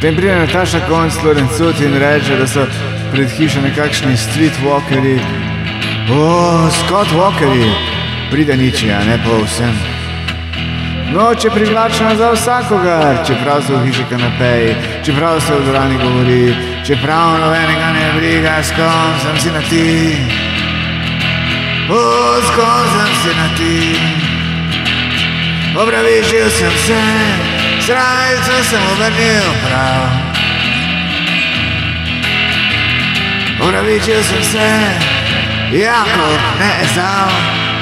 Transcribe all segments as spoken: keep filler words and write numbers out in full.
Potem pride Nataša Konc, Lorencut in reče, da so pred hišo nekakšni streetwalkerji. O, Scott Walkerji, pride niči, a ne pa vsem. Noč je privlačna za vsakogar, čeprav so v hiši kanapeji, čeprav se v dvorani govori, čeprav nobenega ne briga, s kom sem si na ti. O, s kom sem si na ti. Opravičil sem se, srajco sem obrnil prav. Opravičil sem se, Jakob ne Ezau.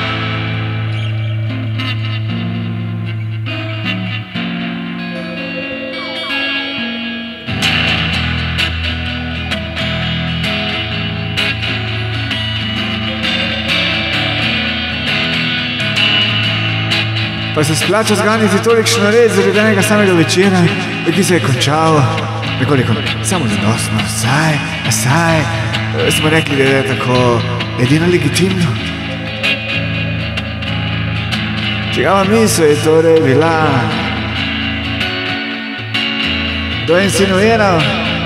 Pa se splača zganiti tolikšno red zaradi enega samega večera, ki se je končal nekoliko samo zadostno, saj, saj, smo rekli, da je tako edino legitimno. Čigava misel je torej bila? Kdo je insinuiral?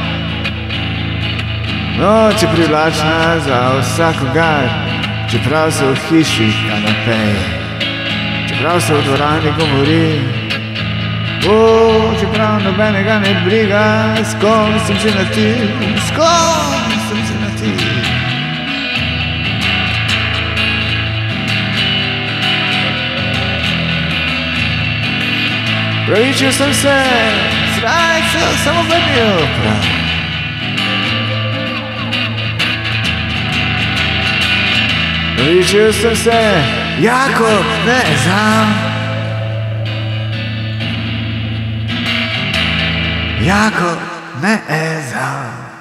Noč je privlačna za vsakogar, čeprav se v hiši kanapeji. Čeprav se v dvorani govori, o, čeprav nobenega ne briga, s kom sem si na ti, s kom sem si na ti. Pravičil sem se, srajco sem obrnil prav. Pravičil sem se, Jakob ne Ezau. Jakob ne Ezau.